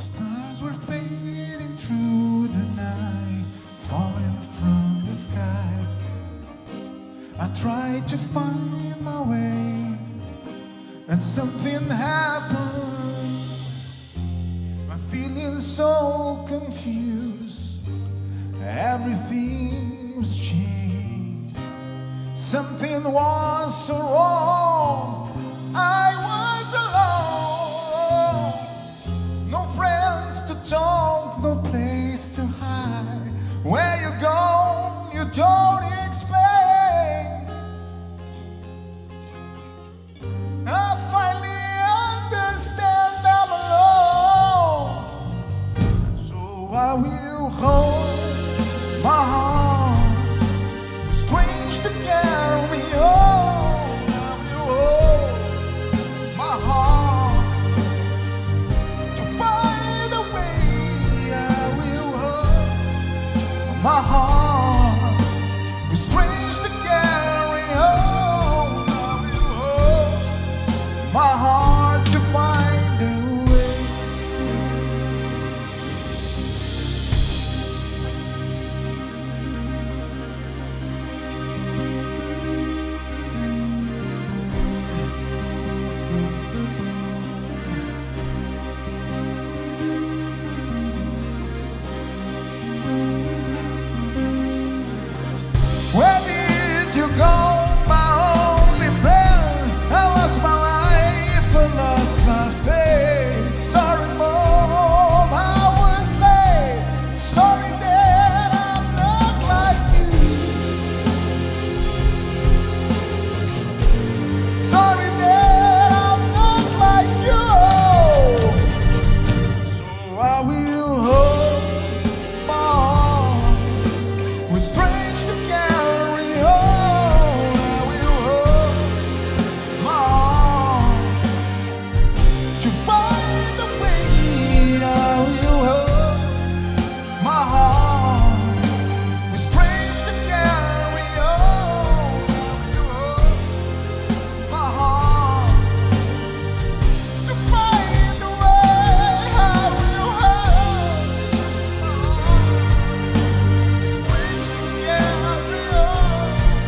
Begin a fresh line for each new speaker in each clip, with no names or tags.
Stars were fading through the night, falling from the sky. I tried to find my way, and something happened. I'm feeling so confused. Everything was changed. Something was so wrong. I was alone. No friends to talk, no place to hide. Where you go, you don't explain. I finally understand I'm alone. So I will hold my heart. It's strange to carry on. I will hold my heart to find a way. I will hold my heart. It's strange to carry on. I will hold my heart to find a way. Where did you go, my only friend? I lost my life, I lost my faith. Sorry, Mom, I was late. Sorry that I'm not like you. Sorry that I'm not like you. So I will hold my heart. We're strange to carry on. I will hold my heart to find a way. I will hold my heart. We're strange to carry on. I will hold my heart to find a way. I will hold my heart. Strange to carry on.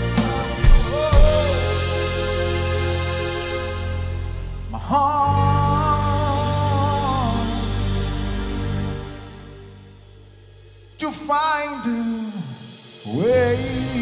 My heart to find a way.